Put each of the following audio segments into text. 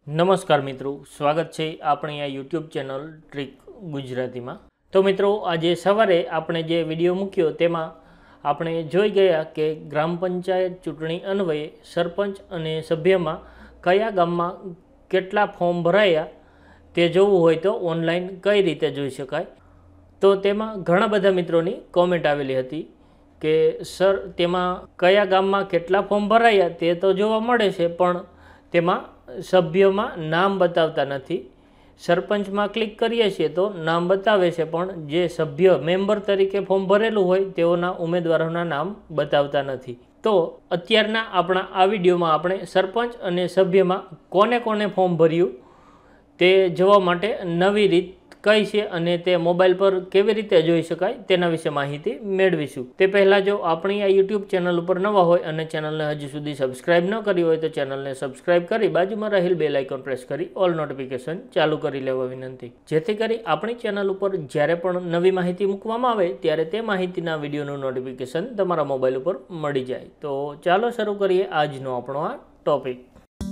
नमस्कार मित्रों, स्वागत है अपनी आ यूट्यूब चेनल ट्रीक गुजराती में। तो मित्रों, आज सवारे आपणे जे विडियो मूक्यो तेमां आपणे जोई गया कि ग्राम पंचायत चूंटणी अन्वये सरपंच अने सभ्य में कया गाम में केटला फॉर्म भराया ते जोवुं होय तो ऑनलाइन कई रीते जोई शकाय। तो तेमां घणा बधा मित्रोनी कॉमेंट आवेली हती कि सर तेमां कया गाम में केटला फॉर्म भराया ते तो जोवा मळे छे, पण तेमां सभ्य में नाम बतावता नहीं। सरपंच में क्लिक करीए छीए तो नाम बतावे छे, पण जे सभ्य मेम्बर तरीके फॉर्म भरेलू होय तेओना उमेदवारोना नाम बतावता नहीं। तो अत्यारना आपणा आ विडियो में आपणे सरपंच अने सभ्य में कोने कोने फॉर्म भर्यु ते जोवा माटे नवी रीत कई छे अने ते मोबाइल पर केवी रीते जोई शकाय तेना विषे माहिती मेळवीशुं। ते पहला जो आपणी आ यूट्यूब चेनल पर नवा होय अने चेनलने हजी सुधी सब्सक्राइब न करी होय तो चेनलने सब्सक्राइब करी बाजुमां रहेल बेल आइकन प्रेस करी ऑल नोटिफिकेशन चालू करी लेवा विनंती, जेथी करी आपणी चेनल पर ज्यारे पण नवी माहिती मूकवामां आवे त्यारे ते माहितीना विडियोनुं नोटिफिकेशन तमारा मोबाइल पर मळी जाय। तो चालो शरू करीए आजनो आपणो आ टॉपिक।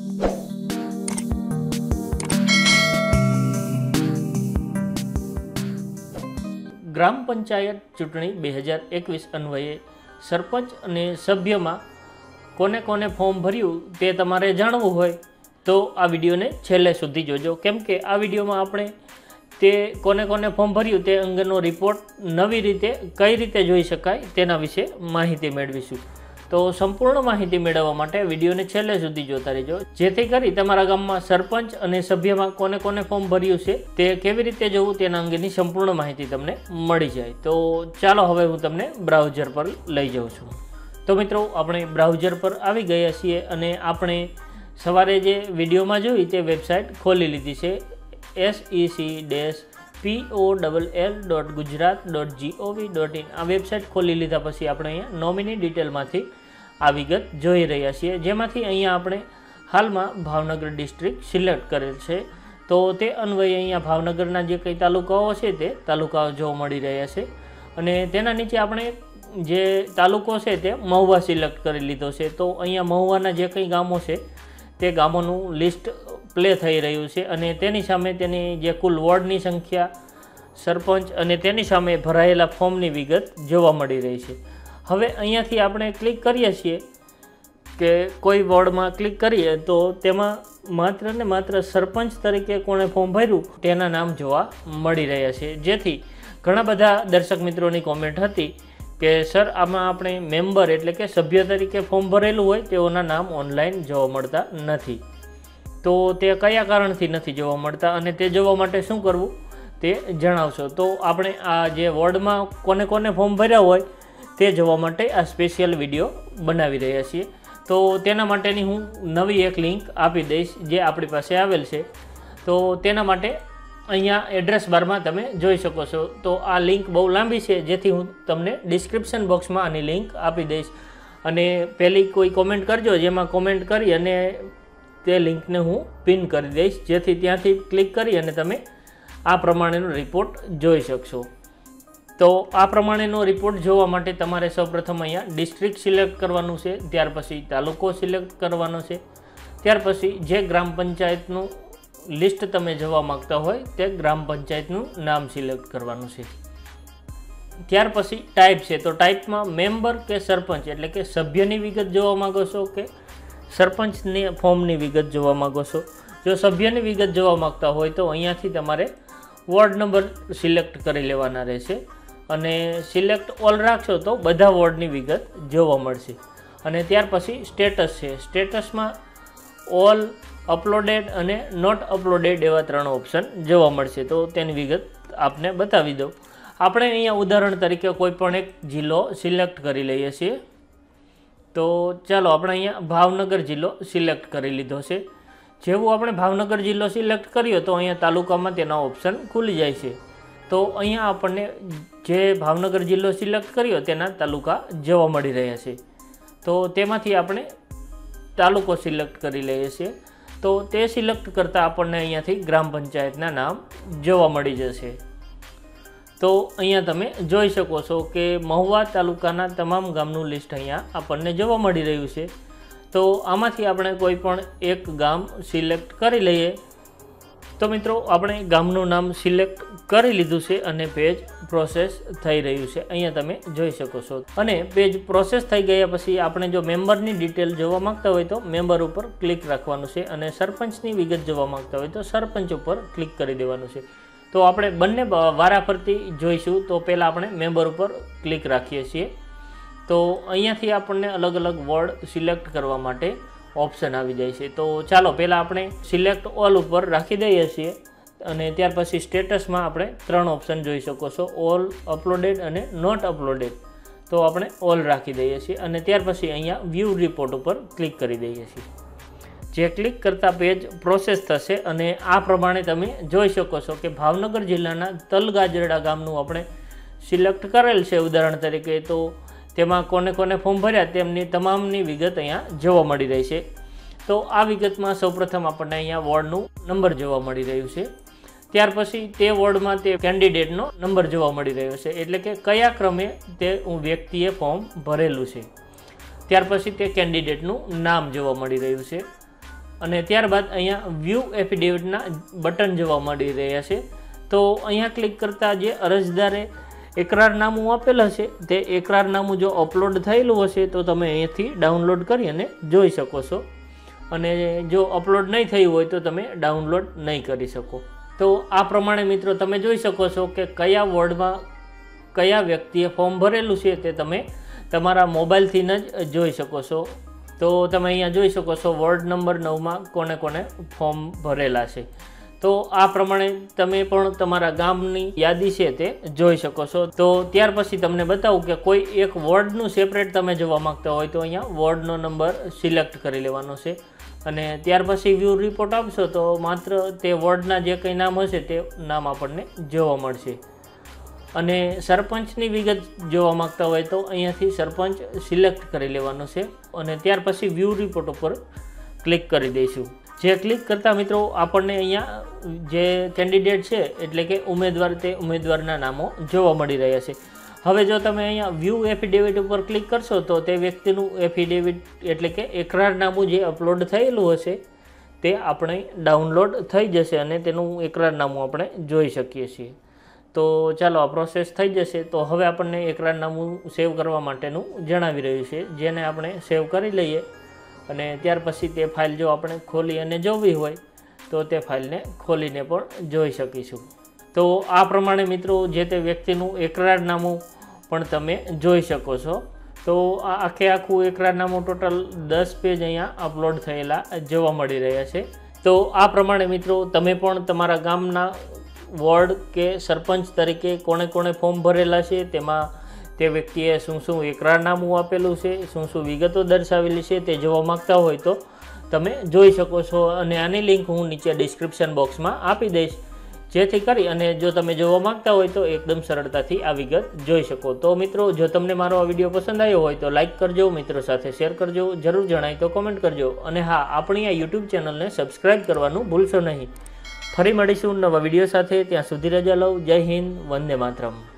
ग्राम पंचायत चूंटणी 2021 अन्वये सरपंच अने सभ्य में कोने कोने फॉर्म भर्यु ते तमारे जाणवुं होय तो आ विडियो ने छेल्ले सुधी जोजो, केम के आ विडियो में आपणे ते कोने कोने फॉर्म भर्यु ते अंगेनो रिपोर्ट नवी रीते कई रीते जोई शकाय तेना विषे माहिती मेळवीशुं। तो संपूर्ण माहिती मेळववा माटे विडियो ने छेल्ले सुधी जोता रहेजो, जेथी करी तमारा गाममां सरपंच अने सभ्य में कोने कोने फॉर्म भर्यु छे ते केवी रीते जोवुं तेना अंगेनी संपूर्ण माहिती तमने मळी जाय। तो चालो हवे हूँ तमने ब्राउजर पर लई जाऊं छुं। तो मित्रों, आपणे ब्राउजर पर आवी गया छीए अने आपणे सवारे जे विडियो में जोई ते वेबसाइट खोली लीधी छे sec-poll.gujarat.gov.in। आ वेबसाइट खोली लीधा पछी आपणे अहींया नॉमिनी डिटेल मांथी आ विगत जोई रह्या छीए, जेमांथी अहींया आपणे हालमां भावनगर डिस्ट्रिक्ट सिलेक्ट करेल छे। तो ते अन्वये अहींया भावनगरना जे कई तालुकाओ छे ते तालुकाओ जोवा मळी रह्या छे अने तेना नीचे आपणे जे तालुको छे ते महुवा सिलेक्ट करी लीधो छे। तो अहींया महुवाना जे कई गामो छे ते गामोनुं लिस्ट प्ले थई रह्युं छे अने तेनी सामे तेनी जे कुल वोर्डनी संख्या, सरपंच अने तेनी सामे भरायेला फॉर्मनी विगत जोवा मळी रही छे। हवे अहींयाथी आपणे क्लिक करीए छीए के कोई वोर्ड में क्लिक करिए तो तेमां मात्र ने मात्र सरपंच तरीके कोणे फॉर्म भर्यु तेना नाम जोवा मळी रह्या छे, जेथी घणा बधा दर्शक मित्रोनी कॉमेंट हती के सर आमां आपणे मेम्बर एटले के सभ्य तरीके फॉर्म भरेलुं होय तेओना नाम ऑनलाइन जोवा मळता नथी। तो ते कया कारणथी नथी जोवा मळता अने ते जोवा माटे शुं करवुं ते जणावशो। तो आपणे आ जे वोर्डमां कोने कोने फॉर्म भर्या होय ते जोवा माटे आ स्पेशियल विडियो बनावी रह्या छीए। तो तेना माटेनी हूँ नवी एक लिंक आपी दईश जे आपणी पासे आवेल छे। तो तेना माटे अहींया एड्रेस बार में तमे जोई शको छो। तो आ लिंक बहु लांबी छे, जेथी हूँ तमने डिस्क्रिप्शन बॉक्स में आनी लिंक आपी दईश अने पहेली कोई कॉमेंट करजो जेमां कॉमेंट करी अने ते लिंक ने हूँ पिन करी दईश, जेथी त्यांथी क्लिक करी अने तमे आ प्रमाणेनो रिपोर्ट जोई शकशो। तो आ प्रमाणेनो रिपोर्ट जोवा माटे तमारे सौप्रथम अहींया डिस्ट्रिक्ट सिलेक्ट करवानुं छे, त्यार पछी तालुको सिलेक्ट करवानो छे, त्यार पछी जे ग्राम पंचायतनुं लिस्ट तमे जोवा मांगता होय ते ग्राम पंचायतनुं नाम सिलेक्ट करवानुं छे। त्यार पछी टाइप छे, तो टाइप में मेम्बर के सरपंच एटले के सभ्यनी विगत जोवा मांगो छो के सरपंचनी फॉर्मनी विगत जोवा मांगो छो। जो सभ्यनी विगत जोवा मांगता होय तो अहींयाथी तमारे वोर्ड नंबर सिलेक्ट करी लेवाना रहेशे अने सिलेक्ट ऑल राखशो तो बधा वोर्डनी विगत जोवा मळशे। अने त्यार पछी स्टेटस छे, स्टेटस में ऑल, अपलोडेड अने नॉट अपलोडेड एवा त्रण ऑप्शन जोवा मळशे। तो तेनी विगत आपने बतावी दो। आपणे अहींया उदाहरण तरीके कोईपण एक जिल्लो सिलेक्ट करी लईए छीए। तो चालो आपणे अहींया भावनगर जिल्लो सिलेक्ट करी लीधो छे। जेवुं आपणे भावनगर जिल्लो सिलेक्ट कर्यो तो अहींया तालुकामां तेना ऑप्शन खुली जाय छे। तो अहींया आपणे जे भावनगर जिल्लो सिलेक्ट कर्यो तेना तालुका जोवा मळी रह्या छे। तो तेमांथी आपणे तालुको सिलेक्ट करी लईए छीए। तो ते सिलेक्ट करता आपणे अहींयाथी ग्राम पंचायतना नाम जोवा मळी जशे। तो अहींया तमे जोई शको छो के महुवा तालुकाना तमाम गामनुं लिस्ट अहींया आपणने जोवा मळी रह्युं छे। तो आमांथी આપણે કોઈ પણ એક ગામ સિલેક્ટ કરી લઈએ। तो मित्रों આપણે ગામનું નામ સિલેક્ટ કરી લીધું છે અને પેજ પ્રોસેસ થઈ રહ્યું છે, અહીંયા તમે જોઈ શકો છો। અને પેજ પ્રોસેસ થઈ ગયા પછી આપણે જો મેમ્બરની ડિટેલ જોવા માંગતા હોય તો મેમ્બર ઉપર ક્લિક રાખવાનું છે અને સરપંચની વિગત જોવા માંગતા હોય તો સરપંચ ઉપર ક્લિક કરી દેવાનું છે। તો આપણે બંને વારાફરતી જોઈશું। તો પહેલાં આપણે મેમ્બર ઉપર ક્લિક રાખીએ છીએ તો અહીંયાથી આપણને અલગ અલગ વર્ડ સિલેક્ટ કરવા માટે ऑप्शन આવી જાય છે। तो ચાલો પહેલાં આપણે સિલેક્ટ ઓલ ઉપર રાખી દઈએ છીએ અને ત્યાર પછી સ્ટેટસમાં આપણે 3 ઓપ્શન જોઈ શકો છો, ઓલ, અપલોડેડ અને નોટ અપલોડેડ। તો આપણે ઓલ રાખી દઈએ છીએ અને ત્યાર પછી અહીંયા વ્યૂ રિપોર્ટ ઉપર ક્લિક કરી દઈએ છીએ। જે ક્લિક કરતાં પેજ પ્રોસેસ થશે અને આ પ્રમાણે તમે જોઈ શકો છો કે ભાવનગર જિલ્લાના તલગાજરડા ગામનું આપણે સિલેક્ટ કરેલ છે ઉદાહરણ તરીકે। તો તેમાં કોને કોને ફોર્મ ભર્યા તેમની તમામની વિગત અહીંયા જોવા મળી રહી છે। તો આ વિગતમાં સૌપ્રથમ આપણને અહીંયા વોર્ડનું નંબર જોવા મળી રહ્યું છે, ત્યાર પછી તે વોર્ડમાં તે કેન્ડિડેટનો નંબર જોવા મળી રહ્યો છે, એટલે કે કયા ક્રમે તે વ્યક્તિએ ફોર્મ ભરેલું છે। ત્યાર પછી તે કેન્ડિડેટનું નામ જોવા મળી રહ્યું છે અને ત્યારબાદ અહીંયા વ્યૂ એફિડેવિટના બટન જોવા મળી રહ્યા છે। તો અહીંયા ક્લિક કરતાં જે અરજદારે એકરારનામું આપેલ હશે તે એકરારનામું જો અપલોડ થયેલું હશે તો તમે અહીંથી ડાઉનલોડ કરી અને જોઈ શકો છો અને જો અપલોડ નહીં થયું હોય તો તમે ડાઉનલોડ નહીં કરી શકો। તો આ પ્રમાણે મિત્રો તમે જોઈ શકો છો કે કયા વોર્ડમાં કયા વ્યક્તિએ ફોર્મ ભરેલું છે તે તમે તમારા મોબાઈલથી જ જોઈ શકો છો। તો તમે અહીંયા જોઈ શકો છો વોર્ડ નંબર 9માં કોને કોને ફોર્મ ભરેલા છે। તો આ પ્રમાણે તમે પણ તમારા ગામની યાદી છે તે જોઈ શકો છો। તો ત્યાર પછી તમને બતાવું કે કોઈ એક વોર્ડનું સેપરેટ તમે જોવા માંગતા હોય તો અહીંયા વોર્ડનો નંબર સિલેક્ટ કરી લેવાનો છે અને ત્યાર પછી વ્યૂ રિપોર્ટ આપશો તો માત્ર તે વોર્ડના જે કંઈ નામ હશે તે નામ આપણને જોવા મળશે। અને સરપંચની વિગત જોવા માંગતા હોય તો અહીંયાથી સરપંચ સિલેક્ટ કરી લેવાનો છે અને ત્યાર પછી વ્યૂ રિપોર્ટ ઉપર ક્લિક કરી દઈશું। જે ક્લિક કરતાં મિત્રો આપણને અહીંયા જે કેન્ડિડેટ છે એટલે કે ઉમેદવાર તે ઉમેદવારના નામો જોવા મળી રહ્યા છે। હવે જો તમે અહીંયા વ્યૂ એફિડેવિટ ઉપર ક્લિક કરશો તો તે વ્યક્તિનું એફિડેવિટ એટલે કે એકરારનામું જે અપલોડ થયેલું હશે તે આપણે ડાઉનલોડ થઈ જશે અને તેનું એકરારનામું આપણે જોઈ શકીએ છીએ। તો ચાલો આ પ્રોસેસ થઈ જશે। તો હવે આપણને એકરારનામું સેવ કરવા માટેનું જણાવી રહ્યું છે, જેને આપણે સેવ કરી લઈએ અને ત્યાર પછી તે ફાઇલ જો આપણે ખોલી અને જોવી હોય તો તે ફાઇલને ખોલીને પણ જોઈ શકીશું। તો આ પ્રમાણે મિત્રો જે તે વ્યક્તિનું એકરારનામું પણ તમે જોઈ શકો છો। તો આ આખું એકરારનામું ટોટલ 10 પેજ અહીંયા અપલોડ થયેલા જોવા મળી રહ્યા છે। તો આ પ્રમાણે મિત્રો તમે પણ તમારા ગામના વોર્ડ કે સરપંચ તરીકે કોણે કોણે ફોર્મ ભરેલા છે તેમાં તે વ્યક્તિએ શું શું એકરારનામું આપેલું છે, શું શું વિગતો દર્શાવેલી છે તે જોવા માંગતા હોય તો તમે જોઈ શકો છો અને આની લિંક હું નીચે ડિસ્ક્રિપ્શન બોક્સમાં આપી દઈશ, જેથી કરી અને જો તમે જોવા માંગતા હોય તો એકદમ સરળતાથી આ વિગત જોઈ શકો। તો મિત્રો જો તમને મારો આ વિડીયો પસંદ આવ્યો હોય તો લાઇક કરજો, મિત્રો સાથે શેર કરજો, જરૂર જણાય તો કોમેન્ટ કરજો અને હા, આપણી આ યુટ્યુબ ચેનલને સબસ્ક્રાઈબ કરવાનું ભૂલશો નહીં। ફરી મળીશું નવા વિડીયો સાથે, ત્યાં સુધી રજા લઉં। જય હિન્દ, વંદે માતરમ।